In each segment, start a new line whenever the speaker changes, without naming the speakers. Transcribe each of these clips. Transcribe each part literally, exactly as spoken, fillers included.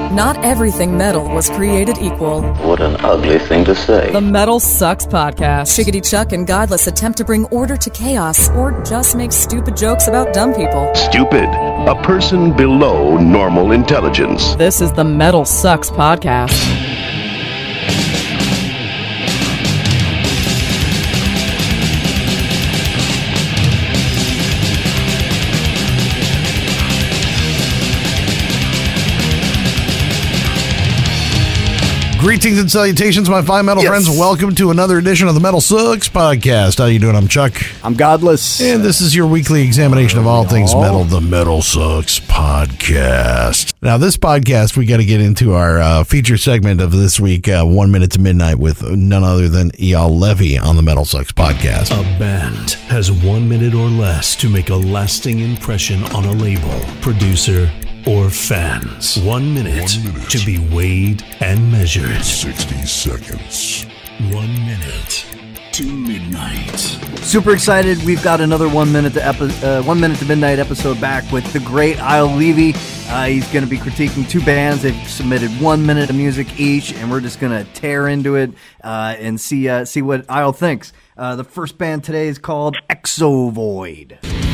Not everything metal was created equal.
What an ugly thing to say.
The MetalSucks podcast. Shiggity Chuck and Godless attempt to bring order to chaos or just make stupid jokes about dumb people.
Stupid. A person below normal intelligence.
This is the MetalSucks podcast.
Greetings and salutations, my fine metal yes. friends. Welcome to another edition of the MetalSucks podcast. How you doing? I'm Chuck.
I'm Godless.
And this is your weekly examination of all things metal, the MetalSucks podcast. Now, this podcast, we got to get into our uh, feature segment of this week, uh, One Minute to Midnight, with none other than Eyal Levi on the MetalSucks podcast.
A band has one minute or less to make a lasting impression on a label, producer, or fans. One minute, One minute to be weighed and measured.
sixty seconds.
One minute to midnight.
Super excited. We've got another one minute to epi- uh, one minute to midnight episode back with the great Eyal Levi. Uh, he's going to be critiquing two bands. They've submitted one minute of music each, and we're just going to tear into it uh, and see uh, see what Eyal thinks. Uh, the first band today is called ExoVoid.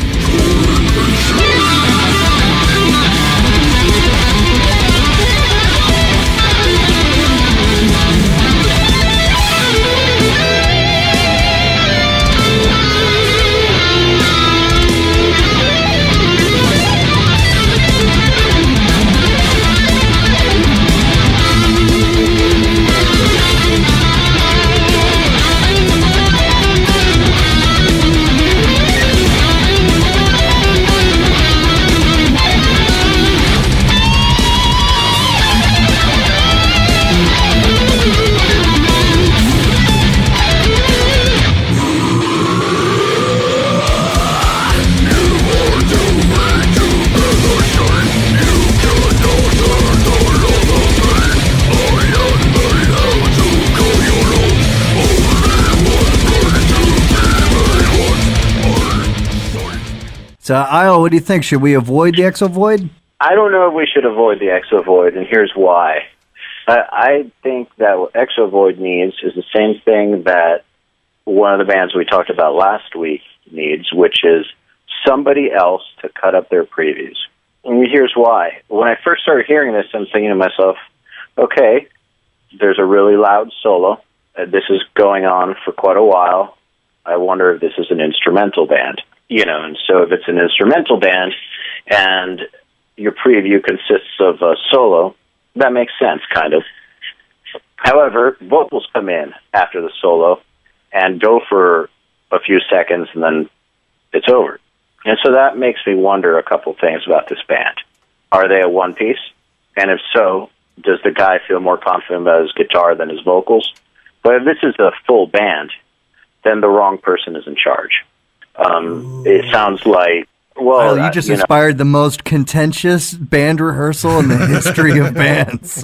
So, Eyal, what do you think? Should we avoid the ExoVoid?
I don't know if we should avoid the ExoVoid, and here's why. Uh, I think that what ExoVoid needs is the same thing that one of the bands we talked about last week needs, which is somebody else to cut up their previews. And here's why. When I first started hearing this, I'm thinking to myself, okay, there's a really loud solo. Uh, this is going on for quite a while. I wonder if this is an instrumental band. You know, and so if it's an instrumental band and your preview consists of a solo, that makes sense, kind of. However, vocals come in after the solo and go for a few seconds, and then it's over. And so that makes me wonder a couple things about this band. Are they a one-piece? And if so, does the guy feel more confident about his guitar than his vocals? But if this is a full band, then the wrong person is in charge. Um, it sounds like, well...
well you just
uh, you
inspired
know.
the most contentious band rehearsal in the history of bands.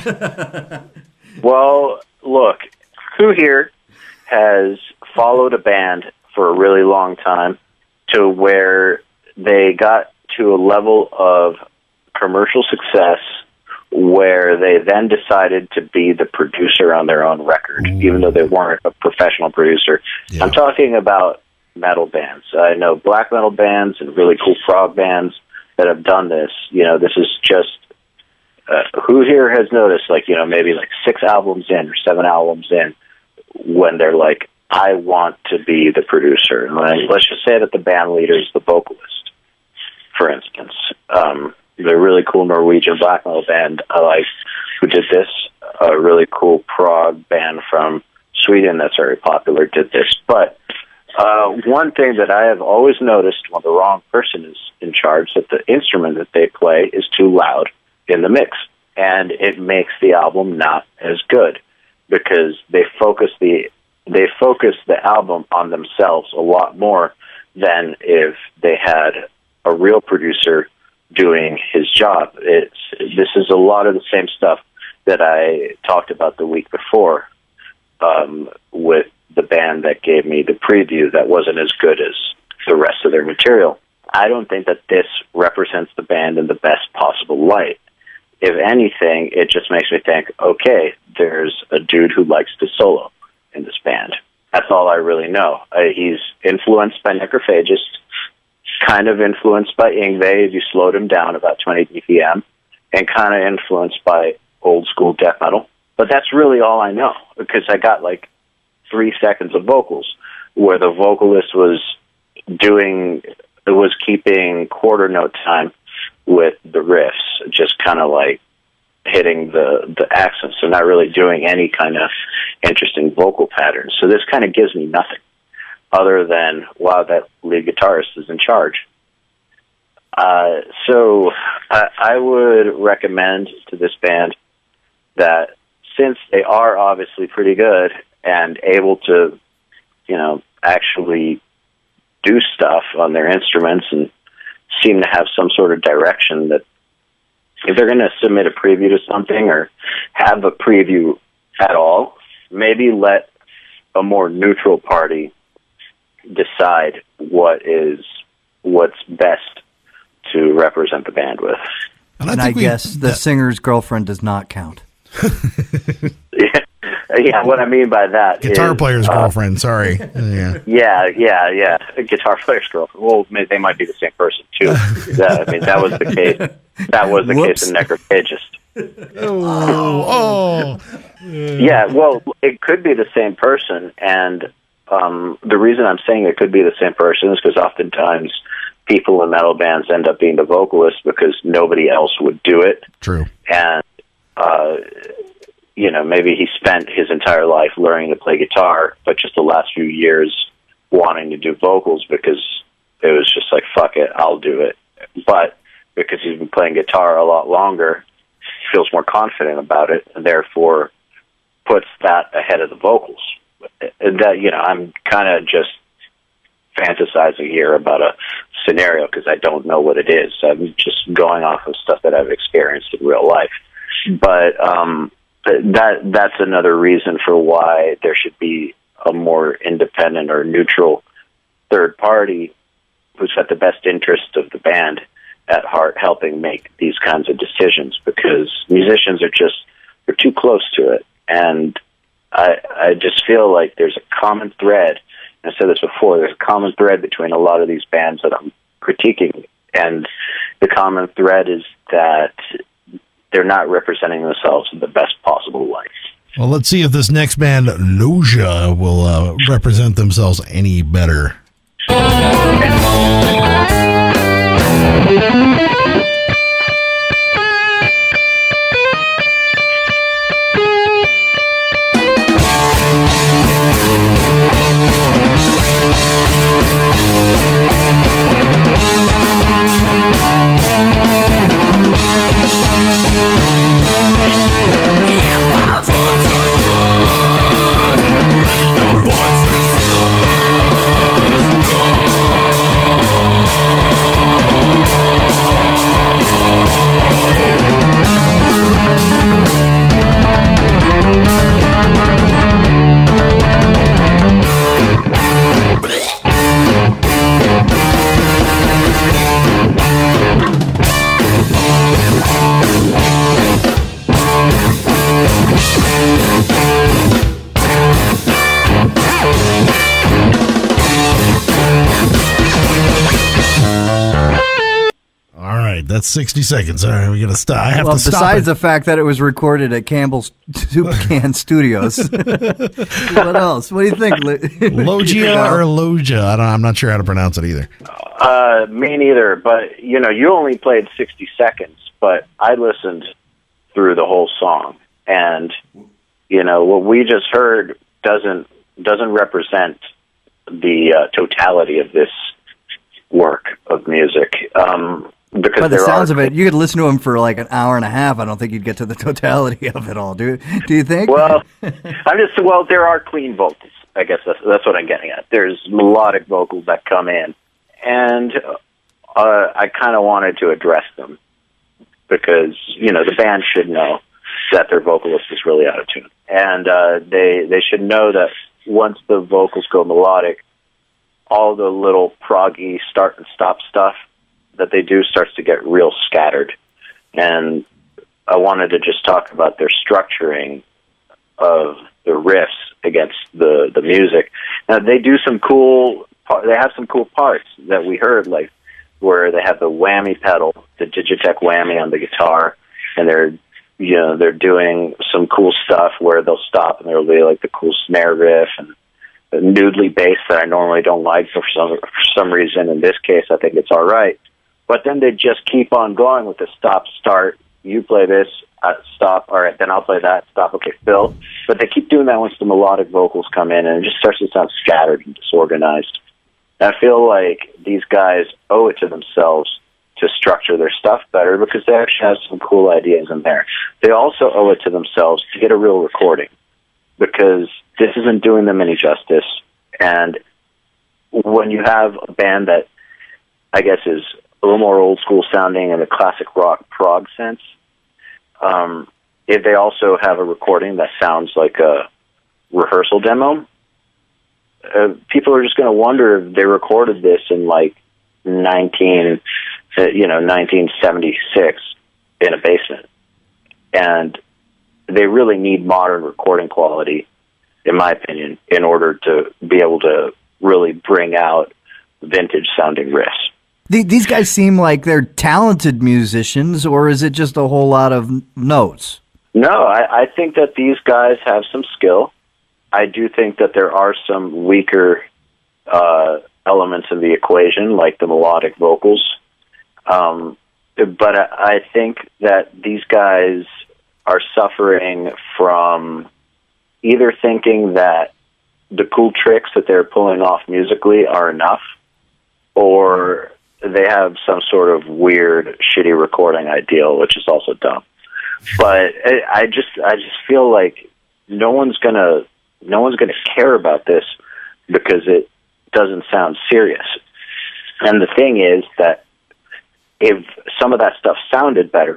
Well, look, who here has followed a band for a really long time to where they got to a level of commercial success where they then decided to be the producer on their own record, Ooh. even though they weren't a professional producer? Yeah. I'm talking about metal bands. I know black metal bands and really cool prog bands that have done this. You know, this is just, uh, who here has noticed, like, you know, maybe like six albums in or seven albums in when they're like, I want to be the producer. And like, let's just say that the band leader is the vocalist, for instance. Um, the really cool Norwegian black metal band I like who did this, a really cool prog band from Sweden that's very popular did this. But Uh, one thing that I have always noticed when the wrong person is in charge, that the instrument that they play is too loud in the mix, and it makes the album not as good because they focus the they focus the album on themselves a lot more than if they had a real producer doing his job. It's this is a lot of the same stuff that I talked about the week before um, with the band that gave me the preview that wasn't as good as the rest of their material. I don't think that this represents the band in the best possible light. if anything, it just makes me think, okay, there's a dude who likes to solo in this band. That's all I really know. Uh, he's influenced by Necrophagist, kind of influenced by Yngwie if you slowed him down about twenty B P M, and kind of influenced by old school death metal. But that's really all I know, because I got like three seconds of vocals where the vocalist was doing, was keeping quarter note time with the riffs, just kind of like hitting the, the accents, so not really doing any kind of interesting vocal patterns. So this kind of gives me nothing other than, wow, that lead guitarist is in charge. Uh, so I, I would recommend to this band that since they are obviously pretty good and able to, you know, actually do stuff on their instruments and seem to have some sort of direction, that if they're going to submit a preview to something or have a preview at all, maybe let a more neutral party decide what is what's best to represent the band with.
And I, and I guess the that, singer's girlfriend does not count.
yeah, yeah. What I mean by that
guitar
is,
player's
uh,
girlfriend. Sorry. Yeah.
Yeah, yeah, yeah. Guitar player's girlfriend. Well, they might be the same person too. that, I mean, that was the case. That was the
Whoops.
case in Necrophagist.
Oh, oh.
Yeah, well, it could be the same person, and um, the reason I'm saying it could be the same person is because oftentimes people in metal bands end up being the vocalist because nobody else would do it.
True.
And, uh, you know, maybe he spent his entire life learning to play guitar, but just the last few years wanting to do vocals because it was just like, fuck it, I'll do it. But because he's been playing guitar a lot longer, he feels more confident about it, and therefore puts that ahead of the vocals. That, you know, I'm kind of just fantasizing here about a scenario because I don't know what it is. I'm just going off of stuff that I've experienced in real life. But um, that that's another reason for why there should be a more independent or neutral third party who's got the best interest of the band at heart, helping make these kinds of decisions, because musicians are just, they're too close to it. And I, I just feel like there's a common thread. I said this before, there's a common thread between a lot of these bands that I'm critiquing. And the common thread is that they're not representing themselves in the best possible light.
Well, let's see if this next band, Lojia, will uh, represent themselves any better. That's sixty seconds. All right, we gotta stop. I have
well,
to stop.
Besides
it.
the fact that it was recorded at Campbell's Soup Can Studios. What else? What do you think?
Lojia or Lojia? I don't. I'm not sure how to pronounce it either.
Uh, me neither. But you know, you only played sixty seconds, but I listened through the whole song, and you know what we just heard doesn't doesn't represent the uh, totality of this work of music. Um, Because
By the
there
sounds
are,
of it, you could listen to him for like an hour and a half. I don't think you'd get to the totality of it all. Do do you think?
Well, I'm just well. There are clean vocals. I guess that's that's what I'm getting at. There's melodic vocals that come in, and uh, I kind of wanted to address them because you know the band should know that their vocalist is really out of tune, and uh, they they should know that once the vocals go melodic, all the little proggy start and stop stuff that they do starts to get real scattered. And I wanted to just talk about their structuring of the riffs against the, the music. Now, they do some cool, they have some cool parts that we heard, like where they have the whammy pedal, the Digitech whammy on the guitar, and they're, you know, they're doing some cool stuff where they'll stop and there'll be like the cool snare riff and the noodly bass that I normally don't like, for some, for some reason. In this case, I think it's all right. But then they just keep on going with the stop, start, you play this, uh, stop, all right, then I'll play that, stop, okay, fill. But they keep doing that once the melodic vocals come in, and it just starts to sound scattered and disorganized. And I feel like these guys owe it to themselves to structure their stuff better because they actually have some cool ideas in there. They also owe it to themselves to get a real recording because this isn't doing them any justice. And when you have a band that I guess is a little more old school sounding in the classic rock prog sense, um, if they also have a recording that sounds like a rehearsal demo, uh, people are just going to wonder if they recorded this in like nineteen, uh, you know, nineteen seventy-six in a basement, and they really need modern recording quality, in my opinion, in order to be able to really bring out vintage sounding riffs.
These guys seem like they're talented musicians, or is it just a whole lot of notes?
No, I, I think that these guys have some skill. I do think that there are some weaker uh, elements in the equation, like the melodic vocals. Um, but I, I think that these guys are suffering from either thinking that the cool tricks that they're pulling off musically are enough, or they have some sort of weird, shitty recording ideal, which is also dumb. But I, I just, I just feel like no one's gonna, no one's gonna care about this because it doesn't sound serious. And the thing is that if some of that stuff sounded better,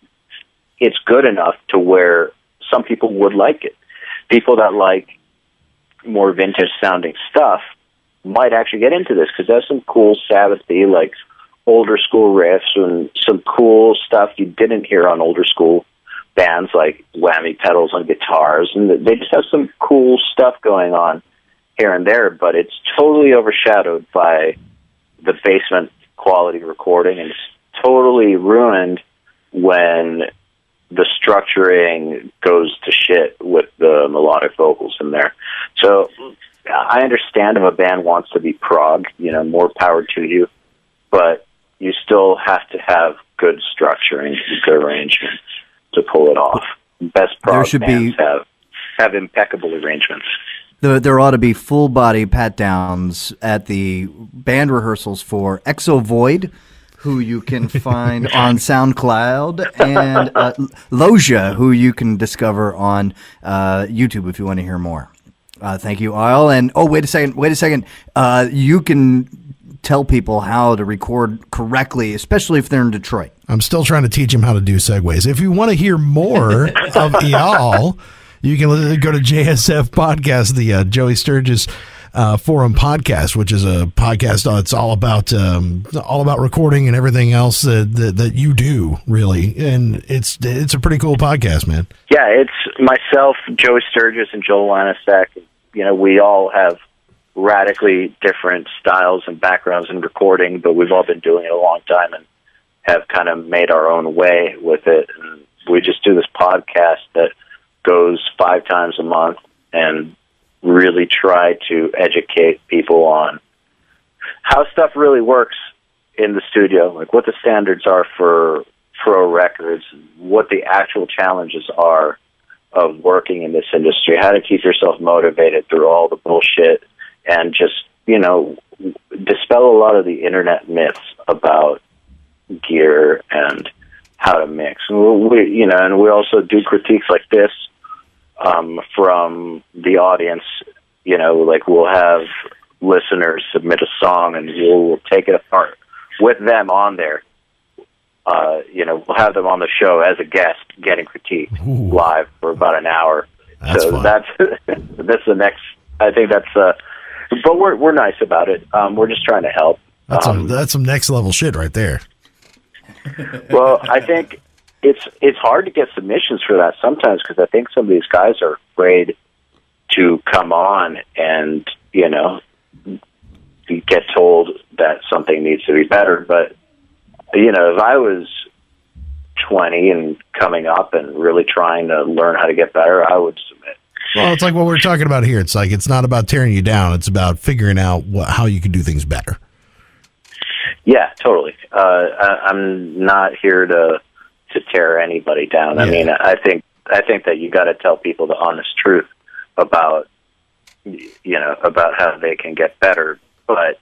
it's good enough to where some people would like it. People that like more vintage sounding stuff might actually get into this because there's some cool Sabbath-y, like older school riffs and some cool stuff you didn't hear on older school bands like whammy pedals on guitars, and they just have some cool stuff going on here and there, but it's totally overshadowed by the basement quality recording, and it's totally ruined when the structuring goes to shit with the melodic vocals in there. So I understand if a band wants to be prog, you know, more power to you, but you still have to have good structuring, good arrangement to pull it off. Best prog
there should
bands
be,
have, have impeccable arrangements.
There, there ought to be full-body pat-downs at the band rehearsals for ExoVoid, who you can find on SoundCloud, and uh, Lojia, who you can discover on uh, YouTube if you want to hear more. Uh, thank you, Eyal. And, oh, wait a second, wait a second. Uh, you can tell people how to record correctly, especially if they're in Detroit.
I'm still trying to teach him how to do segues. If you want to hear more of Eyal, you can go to J S F Podcast, the uh, Joey Sturgis uh, Forum Podcast, which is a podcast that's all about um, all about recording and everything else that, that that you do, really. And it's it's a pretty cool podcast, man.
Yeah, it's myself, Joey Sturgis, and Joel Wanasek. You know, we all have radically different styles and backgrounds in recording, but we've all been doing it a long time and have kind of made our own way with it. And we just do this podcast that goes five times a month and really try to educate people on how stuff really works in the studio, like what the standards are for pro records, what the actual challenges are of working in this industry, how to keep yourself motivated through all the bullshit, and just, you know, dispel a lot of the internet myths about gear and how to mix. And we, you know, and we also do critiques like this um, from the audience. You know, like we'll have listeners submit a song, and we'll take it apart with them on there. Uh, you know, we'll have them on the show as a guest, getting critiqued Ooh. live for about an hour.
That's
so
fun.
that's that's the next. I think that's. Uh, but we're we're nice about it. Um, we're just trying to help.
That's
um,
some, that's some next level shit right there.
Well, I think it's it's hard to get submissions for that sometimes because I think some of these guys are afraid to come on and, you know, get told that something needs to be better. But, you know, if I was twenty and coming up and really trying to learn how to get better, I would submit.
Well, it's like what we're talking about here. It's like it's not about tearing you down. It's about figuring out what, how you can do things better.
Yeah, totally. Uh, I, I'm not here to to tear anybody down. I
Yeah.
mean, I think I think that you got to tell people the honest truth about, you know, about how they can get better, but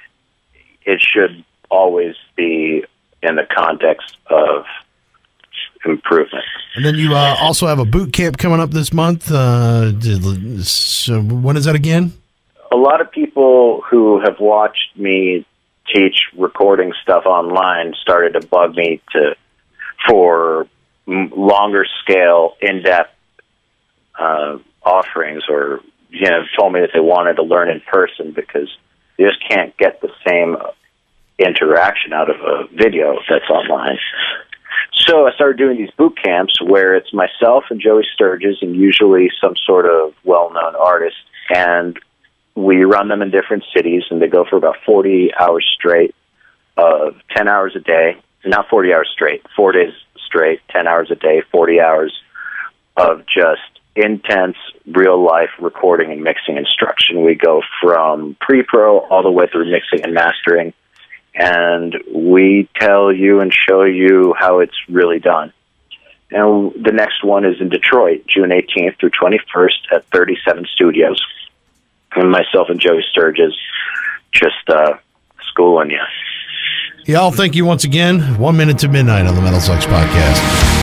it should always be in the context of improvement.
And then you uh, also have a boot camp coming up this month. Uh, so when is that again?
A lot of people who have watched me teach recording stuff online started to bug me to for m- longer scale, in-depth uh, offerings, or, you know, told me that they wanted to learn in person because you just can't get the same interaction out of a video that's online. So I started doing these boot camps where it's myself and Joey Sturgis and usually some sort of well-known artist, and we run them in different cities, and they go for about forty hours straight of ten hours a day. Not forty hours straight, four days straight, ten hours a day, forty hours of just intense real-life recording and mixing instruction. We go from pre-pro all the way through mixing and mastering, and we tell you and show you how it's really done. And the next one is in Detroit, June eighteenth through twenty-first at thirty-seven Studios. And myself and Joey Sturgis just uh, schooling you.
Y'all, thank you once again. One minute to midnight on the MetalSucks podcast.